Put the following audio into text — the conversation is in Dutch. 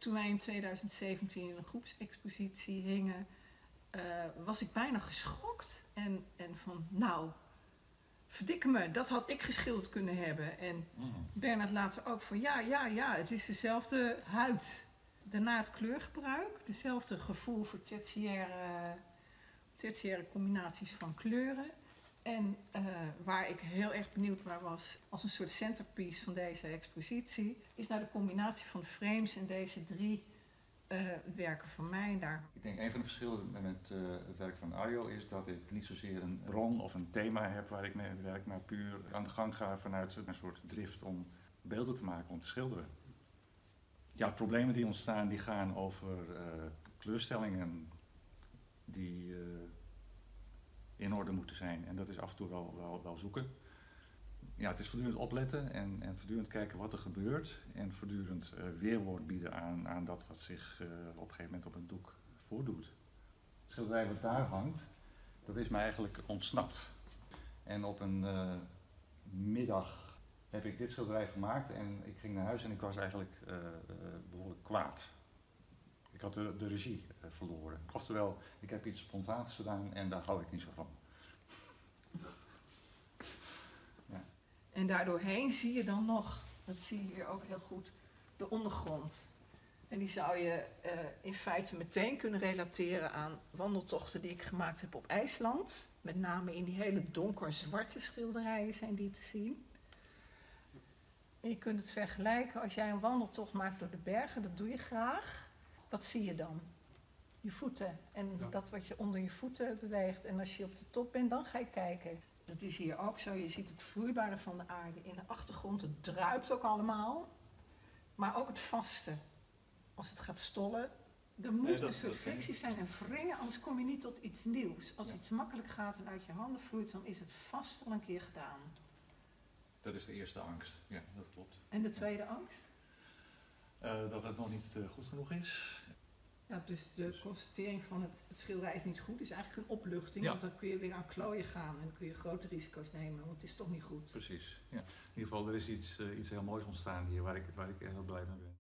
Toen wij in 2017 in een groepsexpositie hingen, was ik bijna geschokt. En van, nou, verdikke me, dat had ik geschilderd kunnen hebben. En Bernard later ook van, ja, het is dezelfde huid. Daarna het kleurgebruik, dezelfde gevoel voor tertiaire combinaties van kleuren. En waar ik heel erg benieuwd naar was, als een soort centerpiece van deze expositie, is naar de combinatie van de frames en deze 3 werken van mij daar. Ik denk een van de verschillen met het werk van Arjo is dat ik niet zozeer een bron of een thema heb waar ik mee werk, maar puur aan de gang ga vanuit een soort drift om beelden te maken, om te schilderen. Ja, problemen die ontstaan die gaan over kleurstellingen die in orde moeten zijn. En dat is af en toe wel zoeken. Ja, het is voortdurend opletten en voortdurend kijken wat er gebeurt. En voortdurend weerwoord bieden aan dat wat zich op een gegeven moment op een doek voordoet. Het schilderij wat daar hangt, dat is mij eigenlijk ontsnapt. En op een middag heb ik dit schilderij gemaakt en ik ging naar huis en ik was eigenlijk behoorlijk kwaad. Ik had de regie verloren. Oftewel, ik heb iets spontaans gedaan en daar hou ik niet zo van. Ja. En daardoorheen zie je dan nog, dat zie je hier ook heel goed, de ondergrond. En die zou je in feite meteen kunnen relateren aan wandeltochten die ik gemaakt heb op IJsland. Met name in die hele donkerzwarte schilderijen zijn die te zien. En je kunt het vergelijken als jij een wandeltocht maakt door de bergen, dat doe je graag. Wat zie je dan? Je voeten en dat wat je onder je voeten beweegt. En als je op de top bent, dan ga je kijken. Dat is hier ook zo. Je ziet het vloeibare van de aarde in de achtergrond. Het druipt ook allemaal. Maar ook het vaste. Als het gaat stollen, er moet een soort frictie zijn en wringen, anders kom je niet tot iets nieuws. Als iets makkelijk gaat en uit je handen vloeit, dan is het vast al een keer gedaan. Dat is de eerste angst, ja, dat klopt. En de tweede angst? Dat het nog niet goed genoeg is. Ja, dus de constatering van het schilderij is niet goed is eigenlijk een opluchting. Ja. Want dan kun je weer aan klooien gaan en dan kun je grote risico's nemen, want het is toch niet goed. Precies, ja. In ieder geval, er is iets heel moois ontstaan hier waar ik heel blij mee ben.